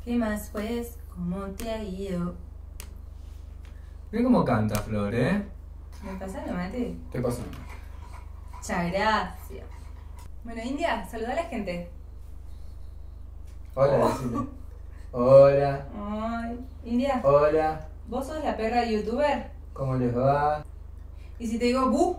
¿Qué más pues? ¿Cómo te ha ido? Mira cómo canta Flor, ¿eh? ¿Me pasa lo mate? ¿Qué pasó? Muchas gracias. Bueno, India, saluda a la gente. Hola, decime. Hola. Ay, India, Hola. ¿vos sos la perra youtuber? ¿Cómo les va? ¿Y si te digo bu?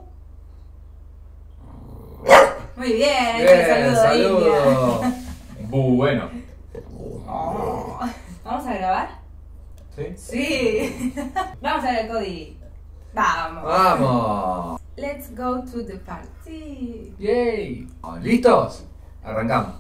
Muy bien, te saludo, India. Bueno. Oh. ¿Vamos a grabar? ¿Sí? Sí. Vamos a ver el Cody. Vamos. ¡Vamos! Let's go to the party. ¡Yay! ¿Listos? Arrancamos.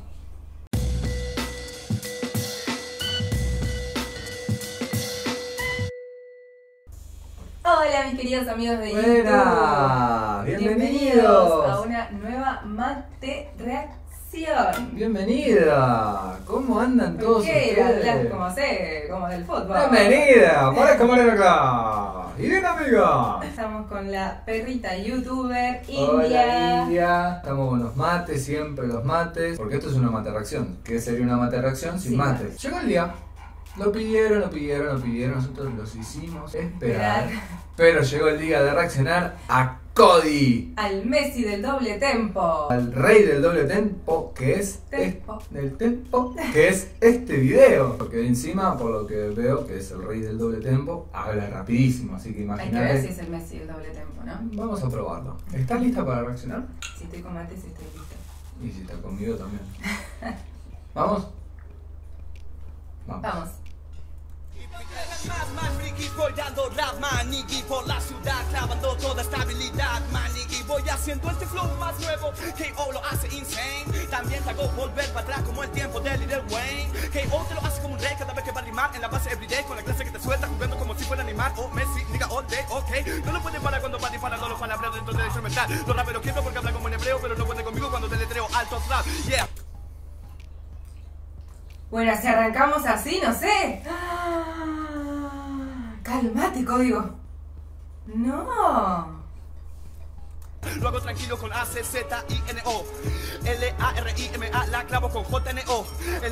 Hola mis queridos amigos de Buenas, YouTube. bienvenidos A una nueva mate reacción. Bienvenida. ¿Cómo andan todos ¿Qué? ustedes? Hablas como del fútbol. Bienvenida. Para cámara acá. Y bien amiga. Estamos con la perrita youtuber Hola India. India. Estamos con los mates, siempre los mates. Porque esto es una mate reacción. ¿Qué sería una mate reacción sin Sin mate? mate. Llegó el día. Lo pidieron. Nosotros los hicimos esperar. Pero llegó el día de reaccionar a Cody. Al Messi del doble tempo. Al rey del doble tempo, que es del tempo, que es este video. Porque encima, por lo que veo, que es el rey del doble tempo, habla rapidísimo, así que Hay que ver si imagínate. es el Messi del doble tempo, ¿no? Vamos a probarlo. ¿Estás lista para reaccionar? Si estoy con mate, si estoy lista. Y si está conmigo también. ¿Vamos? Vamos. Más friki voy dando rap, manigui por la ciudad, clavando toda estabilidad, manigui voy haciendo este flow más nuevo, KO lo hace insane, también te hago volver para atrás como el tiempo de Lil Wayne, KO te lo hace como un rey cada vez que va a rimar en la base everyday, con la clase que te suelta jugando como si fuera animal, oh Messi, nigga all day, ok, no lo pueden parar cuando va disparando los palabreos dentro del instrumental, los raperos quiebran porque hablan como en hebreo, pero no pueden conmigo cuando deletreo altos rap, yeah. Bueno, si arrancamos así, no sé. Calmate, código. No. Lo hago tranquilo con A-C-Z-I-N-O L-A-R-I-M-A, la clavo con J-N-O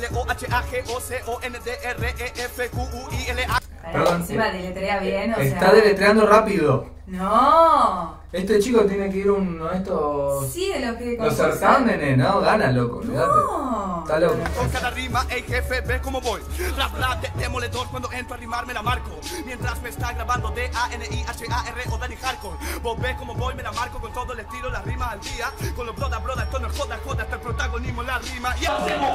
L-O-H-A-G-O-C-O-N-D-R-E-F-Q-U-I-L-A. Perdón, Encima deletrea bien, o Está sea. deletreando rápido. No. Este chico tiene que ir a uno de estos. Sí, de los que Los certámenes, ¿no? Gana, loco, olvídate. No. Está loco. Con cada rima, ey jefe, ve cómo voy. Rap, rap, demoledor, cuando entro a rimar me la marco. Mientras me está grabando D-A-N-I-H-A-R o Danny Hardcore. Vos ves cómo voy, me la marco con todo el estilo, las rimas al día. Con los broda, esto no es joda, hasta el protagonismo, la rima. Y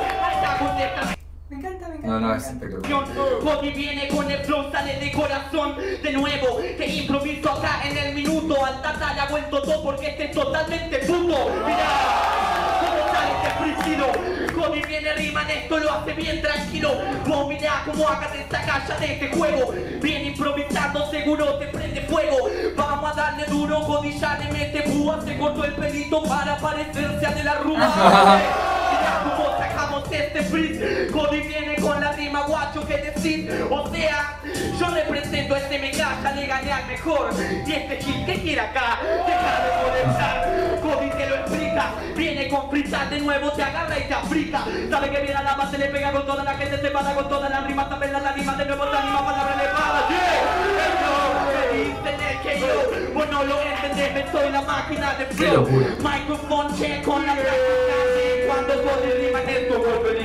Me encanta, me encanta. No, me es encanta. espectacular. Cody viene con el flow, sale de corazón de nuevo. Te improviso acá en el minuto. Al tata le ha vuelto todo porque este es totalmente puto. Mirá cómo sale este freestyle. Cody viene, rima en esto, lo hace bien tranquilo. Vos mirá cómo acá te saca ya de este juego. Viene improvisando, seguro te prende fuego. Vamos a darle duro, Cody ya le mete púa. Se cortó el pelito para parecerse a de la rúa. Mirá cómo sacamos este freeze. Cody viene con la rima, guacho, que decir. O sea, yo represento a este megaja, le gané al mejor. Y este hit que quiere acá, deja de molestar. Cody te lo explica, viene con freestyle de nuevo, te agarra y te aprieta. Sabe que viene a la base, le pega con toda la gente, se para con todas las rimas, también la rima de nuevo, te anima, palabra le para. Me dicen el que yo, vos no lo entendés, soy la máquina de Qué flow. locura. Microphone check con la placa. Cuando Cody rima en esto,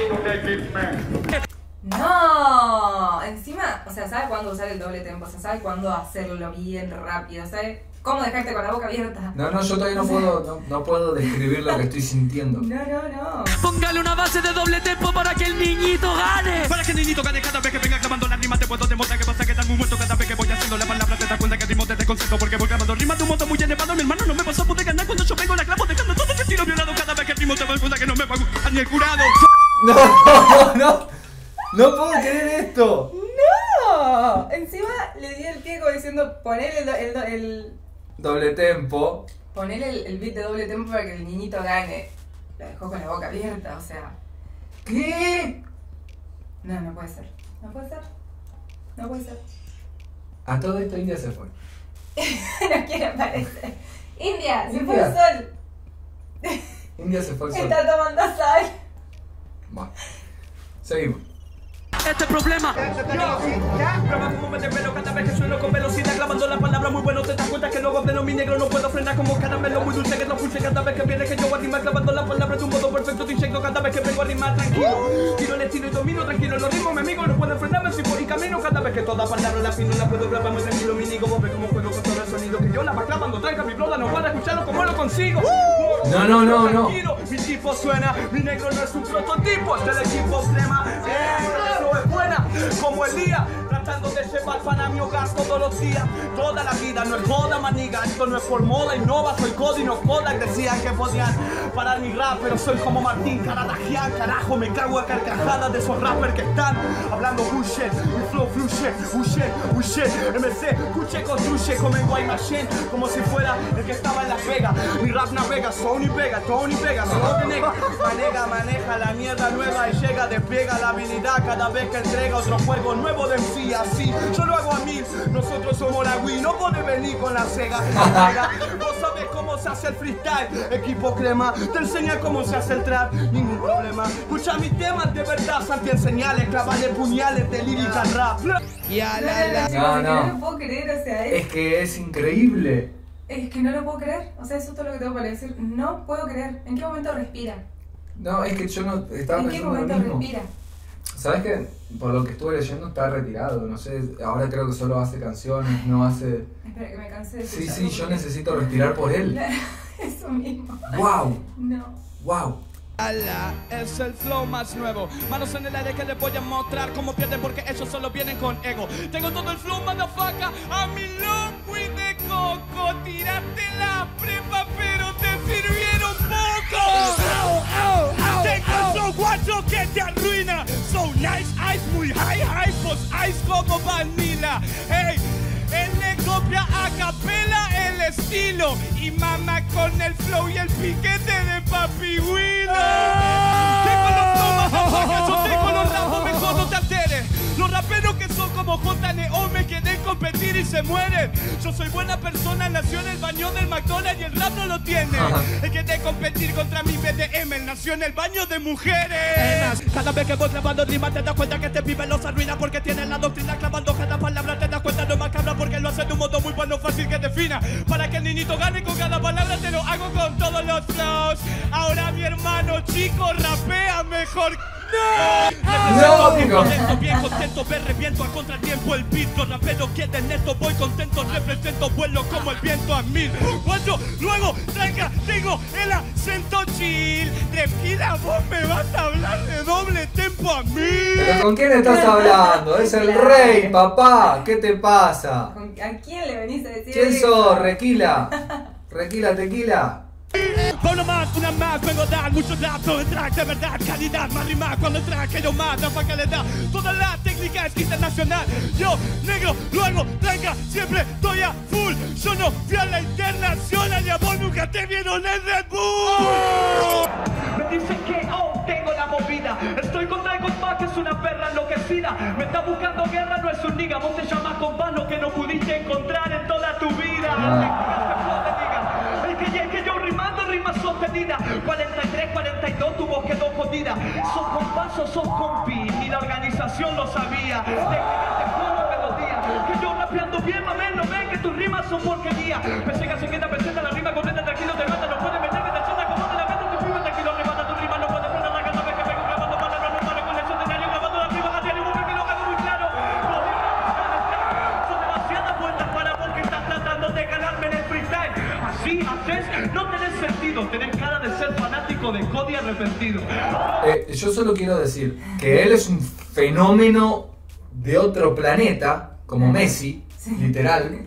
No. Encima, o sea, sabe cuándo usar el doble tempo, o sea, sabe cuándo hacerlo bien rápido, sabe cómo dejarte con la boca abierta. No, yo todavía no puedo describir lo que estoy sintiendo. No. Póngale una base de doble tempo para que el niñito gane. para que el niñito gane cada vez que venga clavando la rima, te puedo demostrar que vas a quedar muy muerto cada vez que voy haciendo la palabra. Te das cuenta que ritmo te desconcerto porque voy grabando rimas de un modo muy elevado. Mi hermano no me vas a poder ganar cuando yo vengo la clavo, dejando todo ese estilo violado cada vez que ritmo te das cuenta que no me va a gustar ni el jurado. No puedo creer esto. No. Encima le di el pie como diciendo, ponele el Doble tempo. ponele el beat de doble tempo para que el niñito gane. La dejó con la boca abierta, o sea. ¿Qué? No puede ser. No puede ser. No puede ser. A todo esto India se fue. No quiere aparecer. India, se fue India. el sol. India se fue al sol. Está tomando sal. Va. Seguimos. este problema. Graba como me desvelo cada vez que sueno con velocidad, clavando la palabra muy bueno. Te das cuenta que luego pleno mi negro no puedo frenar como caramelo muy dulce que lo pulse cada vez que viene que yo arrima, clavando la palabra de un modo perfecto. Te inyecto cada vez que vengo a rimar tranquilo. Tiro el estilo y domino tranquilo. Los ritmos, mi amigo, no pueden frenarme si voy y camino. Cada vez que toda palabra la fino la puedo grabar muy tranquilo. Mi nigo, vos ves cómo juego con todo el sonido que yo la va clavando tranca. Mi broda no para escucharlo como lo consigo. No. Mi tipo suena, mi negro no es un prototipo, es del equipo crema. Eso es buena, como Elías, tratando de llevar pan a mi hogar todos los días. Toda la vida no es joda, maniga, esto no es por moda, innova, soy Cody, no Kodak. Decían que podían parar mi rap, pero soy como Martín Caradagian. Carajo, me cago a carcajadas de esos rappers que están hablando bullshit. Mi flow fluye, MC, escuche, construye como en Guay Machine, como si fuera el que estaba en Las Vegas. Mi rap navega, Tony Vega, solo te nega. Maneja la mierda nueva y llega, despega la habilidad cada vez que entrega otro juego nuevo de MC. Así, yo lo hago a mí, nosotros somos la Wii, no puedes venir con la Sega. Vos sabés cómo se hace el freestyle, equipo crema, te enseña cómo se hace el trap, ningún problema. Escucha mis temas de verdad, Santi enseñales, clavarle puñales de lírica rap. No lo puedo creer, o sea, Es que es increíble. Es que no lo puedo creer, o sea, eso es todo lo que tengo para decir. No puedo creer. ¿En qué momento respira? No, es que yo no estaba ¿En qué pensando lo momento mismo. respira? ¿Sabes qué? Por lo que estuve leyendo está retirado, no sé, ahora creo que solo hace canciones, no hace... Espera, que me cansé de Sí, escucharlo yo porque- necesito respirar por él. Eso mismo. ¡Wow! No. ¡Wow! Es el flow más nuevo. Manos en el aire que les voy a mostrar cómo pierden porque ellos solo vienen con ego. Tengo todo el flow, motherfucker. A mi loco y de coco. Tiraste la prepa, pero te sirvieron poco. Tengo el flow guacho que te arruina. So nice, ice muy high, pues ice como vanilla. Hey. Él le copia a capela el estilo y mama con el flow y el piquete de Papi Willow. Tengo los flow más yo tengo los rapos, mejor no te alteres. Los raperos que son como JNO me quieren competir y se mueren. Yo soy buena persona, nació en el baño del McDonald's y el rap no lo tiene. El que quiere competir contra mi BDM, él nació en el baño de mujeres. Cada vez que voy clavando rimas te das cuenta que este pibe los arruina porque tiene la doctrina clavando cada palabra. Te das cuenta no es macabra porque lo hace de un modo muy bueno, fácil que defina. Para que el niñito gane con cada palabra te lo hago con todos los flows. Ahora mi hermano chico rapea mejor. No, Bien contento, me reviento a contratiempo el beat. Los raperos quieren esto, voy contento, represento vuelo como el viento a mil. Cuando luego traiga, tengo el acento chill. Tranquila, vos me vas a hablar de doble tempo a mí. ¿Pero con quién estás hablando? Es el rey, papá. ¿Qué te pasa? ¿A quién le venís a decir ¿Quién eso? sos, Requila? Requila, tequila. Pablo más, una más, vengo a dar mucho datos, track de verdad, calidad, más rima cuando traje yo más, rafa que le da, toda la técnica es internacional, yo, negro, luego, tranca, siempre estoy a full, yo no fui a la internacional y a vos nunca te vieron en Red Bull. Me dicen que, tengo la movida, estoy contra el compa que es una perra enloquecida, me está buscando guerra, no es un niga, vos te llamas compa lo que no pudiste encontrar en toda tu vida. El que yo rimando rimas sostenidas 43, 42, tu voz quedó jodida. Sos compás, sos compi y la organización lo sabía. De que como melodía, que yo rapeando bien, mamén, no ven que tus rimas son porquería. Me llega 50, presenta la rima completa, tranquilo, te mata, no puedes meter que te chota como te la meto, tu rima tranquilo, remata tu rima, no puedes frenar la cada vez que vengo grabando palabras, no paro con el escenario, grabando la rima, hacia el que lo hago muy claro. Los rimas son demasiadas vueltas para vos que estás tratando de ganarme en el freestyle. Así haces, no tenés sentido, tenés cara de ser fanático de Cody arrepentido. Yo solo quiero decir que él es un fenómeno de otro planeta, como Messi, literal.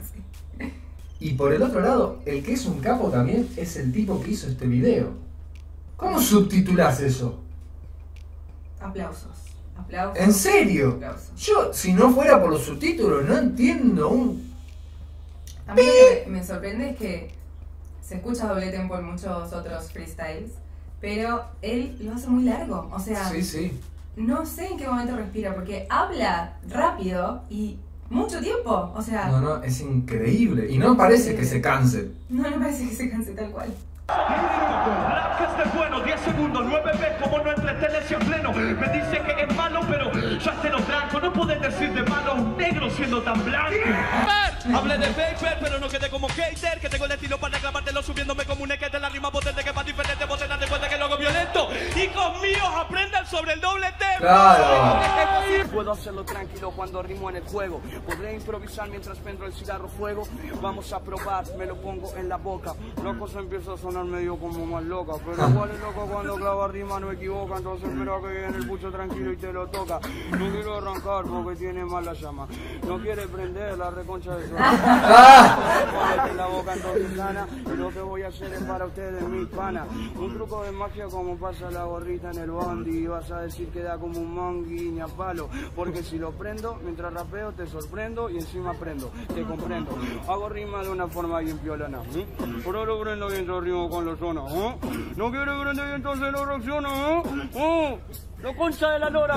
Y por el otro lado, el que es un capo también es el tipo que hizo este video. ¿Cómo subtitulás eso? Aplausos. Aplausos. ¿En serio? Aplausos. Yo, si no fuera por los subtítulos, no entiendo un... A mí lo que me sorprende es que se escucha doble tempo en muchos otros freestyles, pero él lo hace muy largo. O sea, Sí, sí. no sé en qué momento respira, porque habla rápido y mucho tiempo. O sea, No, es increíble. Y no parece que se canse. no me parece que se canse tal cual. Rap que esté bueno, 10 segundos, 9 veces, como no entretenerse a pleno. Me dice que es malo, pero ya te lo tranco. No puedes decir de malo a un negro siendo tan blanco. Hablé de paper, pero no quedé como hater. Que tengo el estilo para reclamártelo subiéndome como un equete. La rima potente que va diferente, vos te das cuenta que lo hago violento. Hijos míos, aprendan sobre el doble tempo. Claro. Puedo hacerlo tranquilo cuando rimo en el juego. Podré improvisar mientras prendo el cigarro fuego. Vamos a probar, me lo pongo en la boca. La cosa empieza a sonar medio como más loca. Pero igual es loco cuando clava rima, no equivoca. Entonces espera que llegue el pucho tranquilo y te lo toca. No quiero arrancar porque tiene mala llama. No quiere prender la reconcha de su Ponete la boca entonces sana. Y lo que voy a hacer es para ustedes, mis panas. Un truco de magia como pasa la gorrita en el bondi. Vas a decir que da como un mongui, ni a palo. Porque si lo prendo, mientras rapeo te sorprendo y encima aprendo, te comprendo. Hago rima de una forma bien piolona. Por ahora lo prendo mientras rimo con los zonas. No quiere prender y entonces no reacciona. Lo concha de la lora.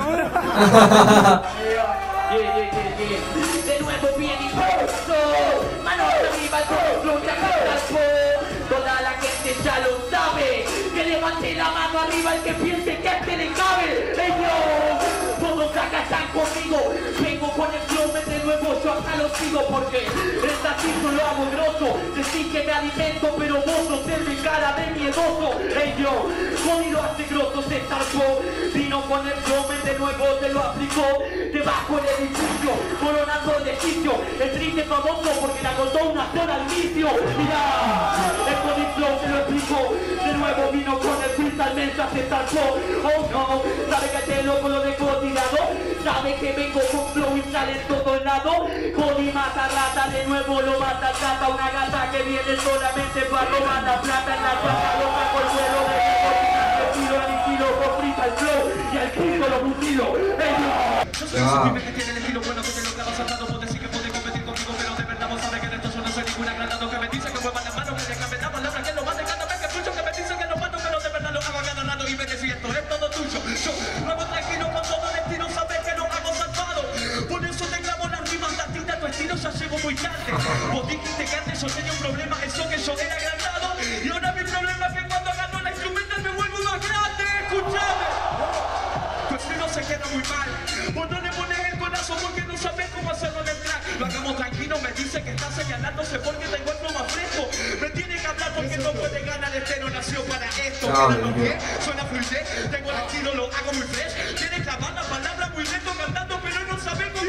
De nuevo bien impuesto. Manos arriba, todo ya toda la gente ya lo sabe. Que levante la mano arriba el que piense que a este le cabe. Ellos, todos acá están conmigo. Vengo con el flow de nuevo, yo acá lo sigo porque el taquito lo hago grosso. Decís que me alimento, pero vos no tenés cara de miedoso. Ellos, jodido hace grosso, se zarpó. Vino con el flow de nuevo, te lo aplicó. Debajo del edificio, coronando el edificio. El triste famoso porque le agotó una zona al inicio. Mirá, el Cody Flow te lo explicó. De nuevo vino con el freestyle, mensa se zarpó. Oh no, sabe que este loco lo dejó tirado. Sabe que vengo con flow y sale en todo lado. Cody mata rata, de nuevo lo mata gata. Una gata que viene solamente para robar la plata en la chata. Lo saco el vuelo de tiro al estilo, con freestyle flow y al Cristo lo mutilo. Yo soy ese pibe que tiene el estilo bueno que te lo clava saltado. Vos decís que podés competir conmigo, pero de verdad vos sabés que de esto yo no soy ningún agrandado. Que me dice que mueva la mano, que déjame la palabra, que lo mate cada vez que escucho. Que me dice que lo mato, pero de verdad lo hago a cada rato. Y me decís esto es todo tuyo. Yo luego tranquilo con todo el estilo, sabes que lo hago salvado. Por eso te clavo las rimas, la tinta, tu estilo ya llego muy tarde. Vos dijiste que antes yo tenía un problema, eso que yo era agrandado. Y ahora mi problema es que cuando agarro la instrumental me vuelvo más grande. Escuchame. Tu estilo se queda muy mal. Vos no le pones el corazón porque no sabes cómo hacerlo en el track. Lo hagamos tranquilo, me dice que está señalándose porque tengo el flow más fresco. Me tiene que hablar porque no puede ganar, este no nació para esto. Que suena fluidez, tengo el estilo, lo hago muy fresh. Tiene clavar la palabra muy lento cantando, pero no sabe cómo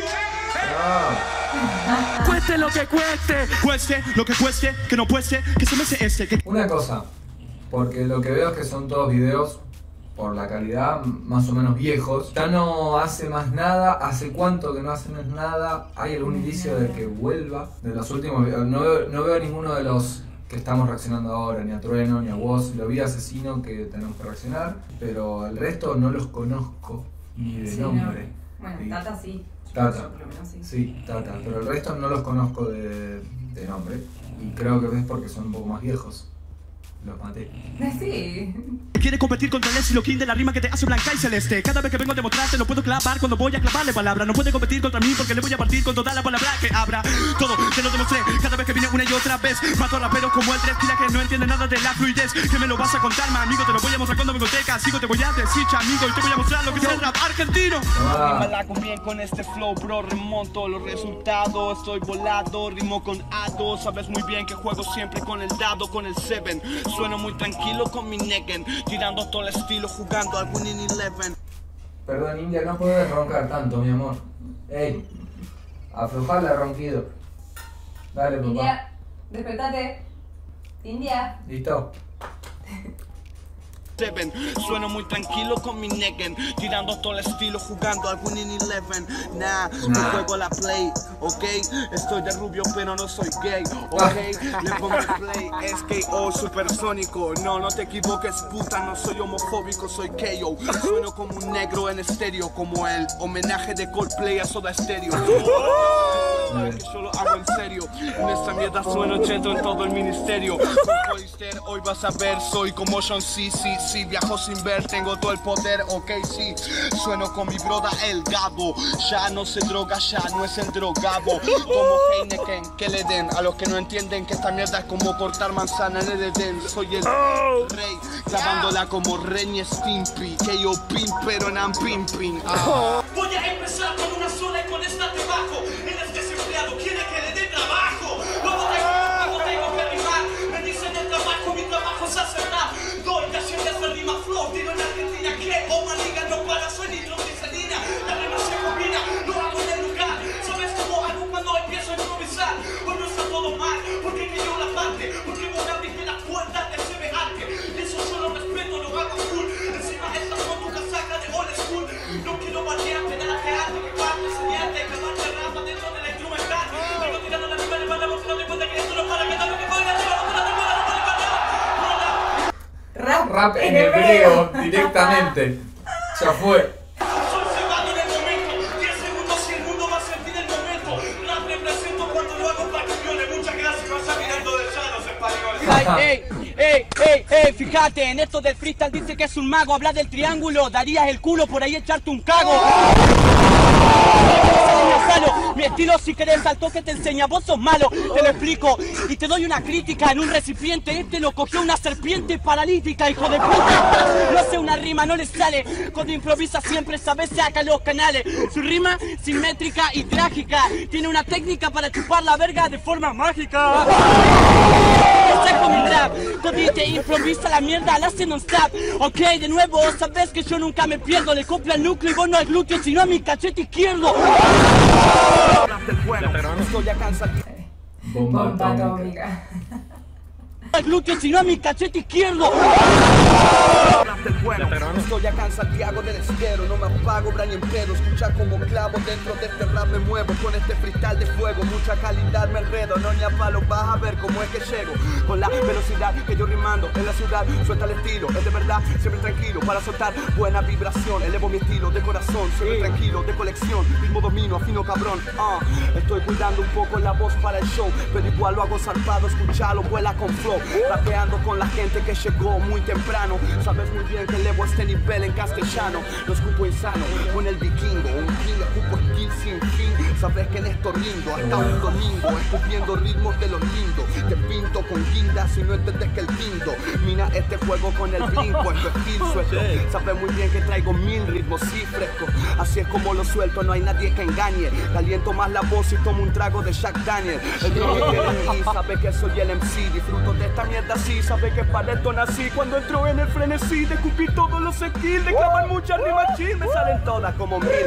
es. Cueste lo que cueste. Cueste lo que cueste, que no cueste, que se me hace este. Que... Una cosa, porque lo que veo es que son todos videos por la calidad más o menos viejos. Ya no hace más nada. ¿Hace cuánto que no hace más nada? ¿Hay algún indicio de que vuelva? De los últimos videos, no veo ninguno de los que estamos reaccionando ahora, ni a Trueno, ni a vos. Lo vi a Asesino que tenemos que reaccionar, pero el resto no los conozco ni de nombre. No. Bueno, Tata sí. Tata. Yo por lo menos sí. Sí, Tata, pero el resto no los conozco de nombre. Y creo que es porque son un poco más viejos. Los maté. Sí. Quiere competir contra el estilo king de la rima que te hace blanca y celeste. Cada vez que vengo a demostrarte lo puedo clavar cuando voy a clavarle palabra. No puede competir contra mí porque le voy a partir con toda la palabra que abra. Todo te lo demostré cada vez que vine una y otra vez. Mato raperos como el Dres, que no entiende nada de la fluidez. Que me lo vas a contar, ma amigo, te lo voy a mostrar cuando me conteca. Sigo, te voy a decir, amigo, y te voy a mostrar lo que es el rap argentino. Me la hago bien con este flow, bro, remonto los resultados. Estoy volado, rimo con A2. Sabes muy bien que juego siempre con el dado, con el 7. Sueno muy tranquilo con mi Negan, tirando todo el estilo, jugando al Winning 11. Perdón, India, no puedes roncar tanto, mi amor. Ey, aflojale ronquido. Dale, papá. India, despertate. India. ¿Listo? Sueno muy tranquilo con mi Negan, tirando todo el estilo, jugando al Winning 11. No juego la play, ok. Estoy de rubio pero no soy gay, ok. Le pongo play, SKO supersónico. No te equivoques, puta, no soy homofóbico, soy KO. Sueno como un negro en estéreo, como el homenaje de Coldplay a Soda Stereo. Que yo lo hago en serio. En esta mierda sueno cheto en todo el ministerio. Con Polister, hoy vas a ver, soy como John C. sí, viajo sin ver, tengo todo el poder, ok, sí. Sueno con mi broda el Gabo. Ya no se droga, ya no es el drogabo. Como Heineken, que le den a los que no entienden que esta mierda es como cortar manzana en el Edén. Soy el rey, clavándola como Ren y Stimpy. Que yo pin, pero nan pin pin. Voy a empezar con una sola y con esta te bajo. Eres desempleado, quiere que le dé trabajo. Luego tengo que rimar. Me dicen el trabajo, mi trabajo es hacer rap. Doy canciones de rima flow. Digo en Argentina que oh maniga no para, soy nitroglicerina. La rima se combina, lo hago en el lugar. ¿Sabes cómo hago cuando empiezo a improvisar? Pues no está todo mal, porque que yo la parte. Porque vos abriste las puertas de ese arte. Eso yo lo respeto, lo hago cool. Encima estas son tu casaca de old school. No quiero batearte, nada que arte, que parte, enseñarte, acabarte rapa dentro de la instrumental. Vengo tirando la rima, le manda vos, no te cuenta que esto no para, que dame que pueda, Rap en hebreo directamente. Ya fue. soy cebado en el momento, 10 segundos y el mundo va a sentir el momento. Rap represento cuando lo hago para camiones. Muchas gracias, vas mirando de llanos españoles. Ey, fíjate, en esto del freestyle dice que es un mago. Habla del triángulo, darías el culo por ahí echarte un cago. Mi estilo si querés al toque te enseña, vos sos malo, te lo explico. Y te doy una crítica en un recipiente. Este lo cogió una serpiente paralítica, hijo de puta. No hace una rima, no le sale. Cuando improvisa siempre sabes saca los canales. Su rima simétrica y trágica. Tiene una técnica para chupar la verga de forma mágica. Saco mi rap, Codite improvisa la mierda, la hace non-stop. Ok, de nuevo, sabes que yo nunca me pierdo. Le copia el núcleo y vos no al glúteo, sino a mi cachete izquierdo. Bomba atómica. atómica. Al glúteo, sino a mi cachete izquierdo. Estoy acá en Santiago del Estero, no me apago, Brian en pedo. Escucha como clavo, dentro de este rap me muevo. Con este freestyle de fuego, mucha calidad me enredo. No ni a palo, vas a ver cómo es que llego. Con la velocidad que yo rimando en la ciudad, suelta el estilo. Es de verdad, siempre tranquilo, para soltar buena vibración. Elevo mi estilo de corazón, siempre tranquilo, de colección. Mismo domino, afino cabrón. Estoy cuidando un poco la voz para el show, pero igual lo hago zarpado, escuchalo, vuela con flow. Rapeando con la gente que llegó muy temprano. Sabes muy bien que elevo este nivel en castellano. Lo escupo insano, con el vikingo. Un king, escupo skill sin fin. Sabes que en esto rindo, hasta un domingo. Escupiendo ritmos de los lindos. Te pinto con guindas si no entiendes que el guindo. Mina este juego con el brinco, esto es skill suelto. Sabes muy bien que traigo 1000 ritmos, sí fresco. Así es como lo suelto, no hay nadie que engañe. Caliento más la voz y tomo un trago de Jack Daniel. El que quiere en mí sabe que soy el MC. Disfruto de esta mierda así, sabe que para esto nací. Cuando entro en el frenesí, descubrí todos los skills. De clavar muchas rimas chill, me salen todas como 1000.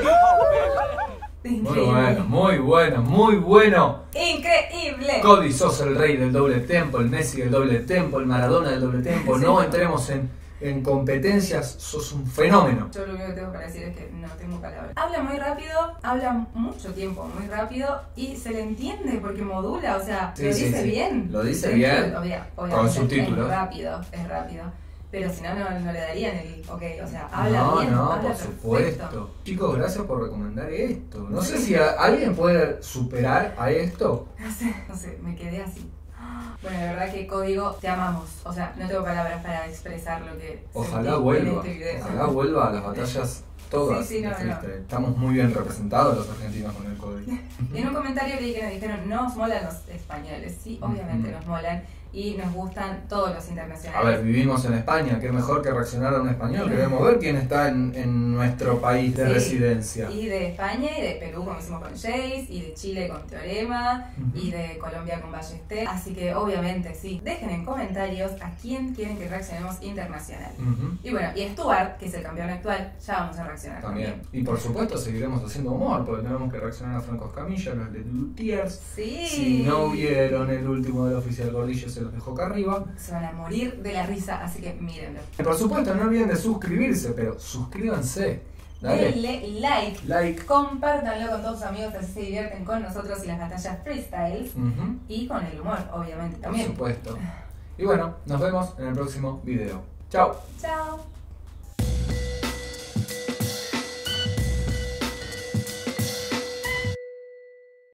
Muy bueno, muy bueno, muy bueno. Increíble. Cody, sos el rey del doble tempo, el Messi del doble tempo, el Maradona del doble tempo. Sí. No entremos en competencias, sos un fenómeno. Yo lo único que tengo para decir es que no tengo palabras. Habla muy rápido, habla mucho tiempo, muy rápido y se le entiende porque modula, o sea, Sí, lo sí, dice sí. bien. Lo dice bien, Obviamente con subtítulos. Es rápido. Pero si no, no le darían el ok, o sea, habla bien, No, habla por perfecto. supuesto. Chicos, gracias por recomendar esto. No sé si alguien puede superar a esto. No sé, me quedé así. Bueno, la verdad que Código, te amamos. O sea, no tengo palabras para expresar lo que Ojalá sentí vuelva. en este video. Ojalá vuelva a las batallas todas. Sí, no. Estamos muy bien representados los argentinos con el código. En un comentario leí que nos dijeron, no nos molan los españoles. Sí, obviamente nos molan y nos gustan todos los internacionales. A ver, vivimos en España, qué mejor que reaccionar a un español. Queremos ver quién está en nuestro país de residencia. Y de España y de Perú, como hicimos con Jace, y de Chile con Teorema, y de Colombia con Ballester. Así que obviamente sí, dejen en comentarios a quién quieren que reaccionemos internacional. Y bueno, y Stuart, que es el campeón actual, ya vamos a reaccionar también. Y por supuesto seguiremos haciendo humor, porque tenemos que reaccionar a Franco Escamilla, los Lutiers. Sí. Si no vieron el último del Oficial Gordillo, se los dejo acá arriba. Se van a morir de la risa, así que mírenlo. Y por supuesto no olviden de suscribirse, pero suscríbanse. Dale. Denle like, compártanlo con todos sus amigos, así se divierten con nosotros y las batallas freestyles y con el humor, obviamente también. Por supuesto. Y bueno, nos vemos en el próximo video. Chao. Chao.